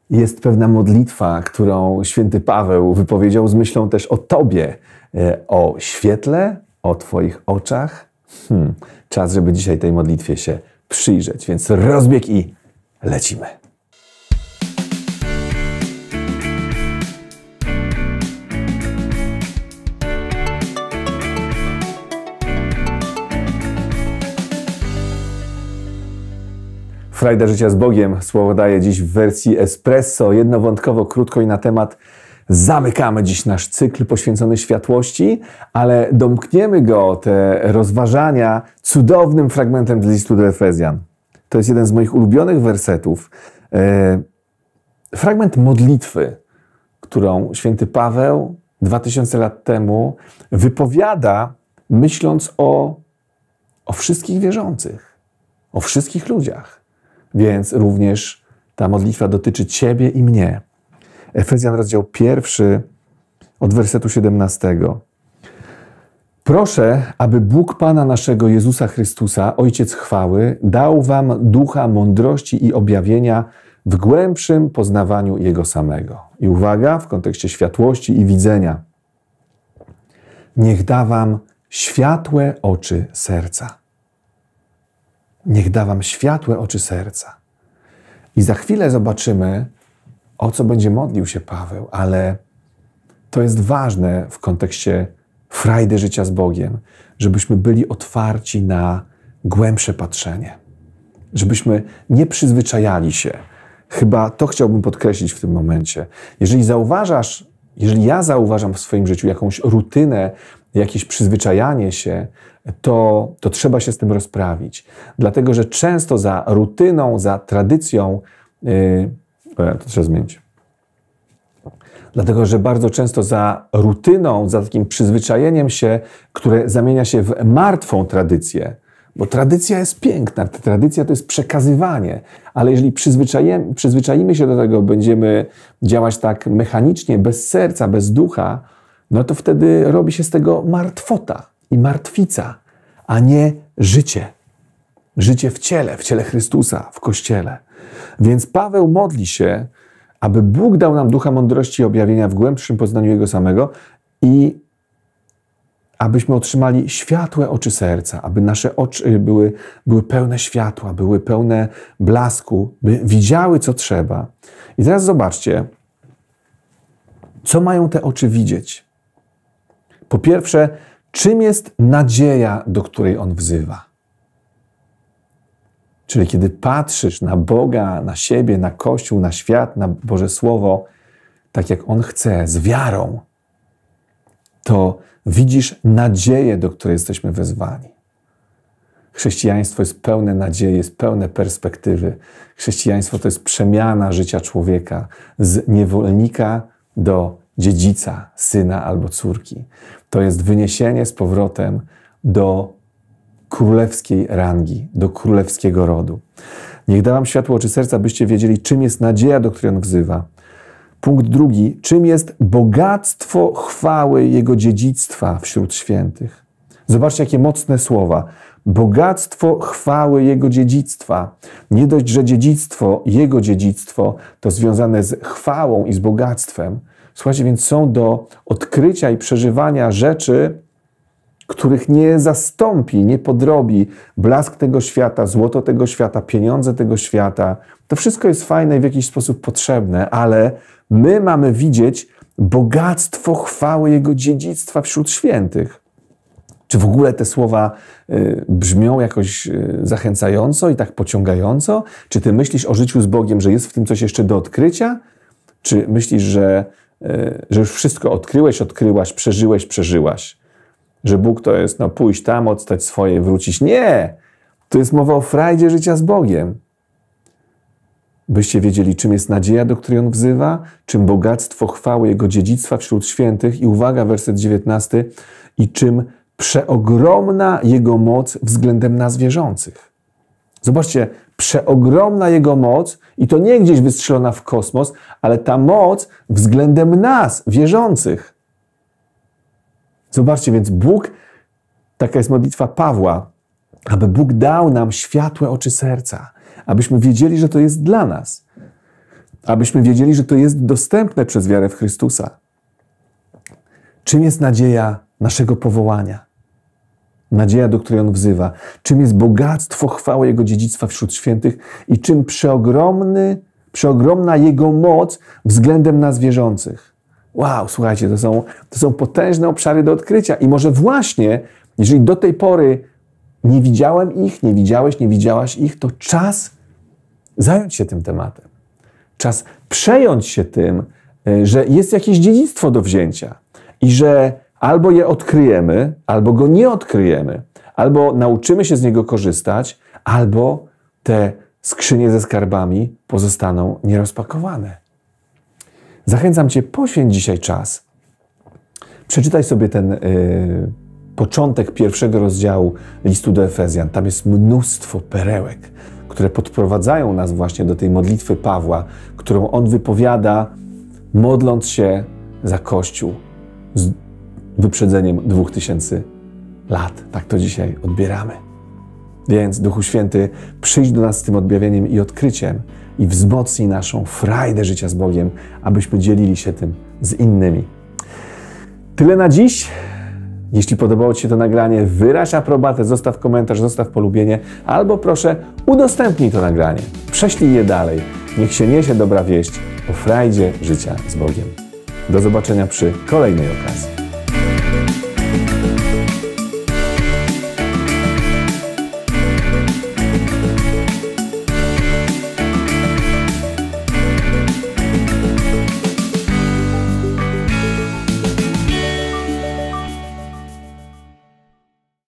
Jest pewna modlitwa, którą święty Paweł wypowiedział z myślą też o Tobie, o świetle, o Twoich oczach. Czas, żeby dzisiaj tej modlitwie się przyjrzeć, więc rozbieg i lecimy. Frajda życia z Bogiem słowo daje dziś w wersji espresso, jednowątkowo, krótko i na temat. Zamykamy dziś nasz cykl poświęcony światłości, ale domkniemy go, te rozważania, cudownym fragmentem z listu do Efezjan. To jest jeden z moich ulubionych wersetów. Fragment modlitwy, którą święty Paweł 2000 lat temu wypowiada, myśląc o wszystkich wierzących, o wszystkich ludziach. Więc również ta modlitwa dotyczy Ciebie i mnie. Efezjan, rozdział 1, od wersetu 17. Proszę, aby Bóg Pana naszego Jezusa Chrystusa, Ojciec chwały, dał wam ducha mądrości i objawienia w głębszym poznawaniu Jego samego. I uwaga, w kontekście światłości i widzenia. Niech da wam światłe oczy serca. Niech da wam światłe oczy serca. I za chwilę zobaczymy, o co będzie modlił się Paweł, ale to jest ważne w kontekście frajdy życia z Bogiem, żebyśmy byli otwarci na głębsze patrzenie. Żebyśmy nie przyzwyczajali się. Chyba to chciałbym podkreślić w tym momencie. Jeżeli ja zauważam w swoim życiu jakąś rutynę, jakieś przyzwyczajanie się, to trzeba się z tym rozprawić. Dlatego, że często za rutyną, za tradycją, to trzeba zmienić. Dlatego, że bardzo często za rutyną, za takim przyzwyczajeniem się, które zamienia się w martwą tradycję, bo tradycja jest piękna, tradycja to jest przekazywanie, ale jeżeli przyzwyczaimy się do tego, będziemy działać tak mechanicznie, bez serca, bez ducha, no to wtedy robi się z tego martwota i martwica, a nie życie. Życie w ciele Chrystusa, w Kościele. Więc Paweł modli się, aby Bóg dał nam ducha mądrości i objawienia w głębszym poznaniu Jego samego i abyśmy otrzymali światłe oczy serca, aby nasze oczy były pełne światła, były pełne blasku, by widziały, co trzeba. I teraz zobaczcie, co mają te oczy widzieć. Po pierwsze, czym jest nadzieja, do której On wzywa? Czyli kiedy patrzysz na Boga, na siebie, na Kościół, na świat, na Boże Słowo, tak jak On chce, z wiarą, to widzisz nadzieję, do której jesteśmy wezwani. Chrześcijaństwo jest pełne nadziei, jest pełne perspektywy. Chrześcijaństwo to jest przemiana życia człowieka z niewolnika do dziedzica, syna albo córki. To jest wyniesienie z powrotem do królewskiej rangi, do królewskiego rodu. Niech da wam światło oczy serca, byście wiedzieli, czym jest nadzieja, do której On wzywa. Punkt drugi, czym jest bogactwo chwały Jego dziedzictwa wśród świętych. Zobaczcie, jakie mocne słowa. Bogactwo chwały Jego dziedzictwa. Nie dość, że Jego dziedzictwo to związane z chwałą i z bogactwem. Słuchajcie, więc są do odkrycia i przeżywania rzeczy, których nie zastąpi, nie podrobi blask tego świata, złoto tego świata, pieniądze tego świata. To wszystko jest fajne i w jakiś sposób potrzebne, ale my mamy widzieć bogactwo chwały Jego dziedzictwa wśród świętych. Czy w ogóle te słowa brzmią jakoś zachęcająco i tak pociągająco? Czy ty myślisz o życiu z Bogiem, że jest w tym coś jeszcze do odkrycia? Czy myślisz, że już wszystko odkryłaś, przeżyłaś? Że Bóg to jest, pójść tam, odstać swoje, wrócić. Nie! To jest mowa o frajdzie życia z Bogiem. Byście wiedzieli, czym jest nadzieja, do której On wzywa, czym bogactwo chwały Jego dziedzictwa wśród świętych i uwaga, werset 19, i czym przeogromna Jego moc względem nas wierzących. Zobaczcie, przeogromna Jego moc i to nie gdzieś wystrzelona w kosmos, ale ta moc względem nas, wierzących. Zobaczcie, więc Bóg, taka jest modlitwa Pawła, aby Bóg dał nam światłe oczy serca, abyśmy wiedzieli, że to jest dla nas. abyśmy wiedzieli, że to jest dostępne przez wiarę w Chrystusa. Czym jest nadzieja naszego powołania? Nadzieja, do której On wzywa. Czym jest bogactwo chwały Jego dziedzictwa wśród świętych i czym przeogromna Jego moc względem nas wierzących. Wow, słuchajcie, to są potężne obszary do odkrycia. I może właśnie, jeżeli do tej pory nie widziałem ich, nie widziałeś, nie widziałaś ich, to czas zająć się tym tematem. Czas przejąć się tym, że jest jakieś dziedzictwo do wzięcia i że albo je odkryjemy, albo go nie odkryjemy, albo nauczymy się z niego korzystać, albo te skrzynie ze skarbami pozostaną nierozpakowane. Zachęcam Cię, poświęć dzisiaj czas. Przeczytaj sobie ten początek pierwszego rozdziału listu do Efezjan. Tam jest mnóstwo perełek, które podprowadzają nas właśnie do tej modlitwy Pawła, którą on wypowiada, modląc się za Kościół z wyprzedzeniem 2000 lat. Tak to dzisiaj odbieramy. Więc, Duchu Święty, przyjdź do nas z tym objawieniem i odkryciem i wzmocnij naszą frajdę życia z Bogiem, abyśmy dzielili się tym z innymi. Tyle na dziś. Jeśli podobało Ci się to nagranie, wyraź aprobatę, zostaw komentarz, zostaw polubienie, albo proszę, udostępnij to nagranie. Prześlij je dalej. Niech się niesie dobra wieść o frajdzie życia z Bogiem. Do zobaczenia przy kolejnej okazji.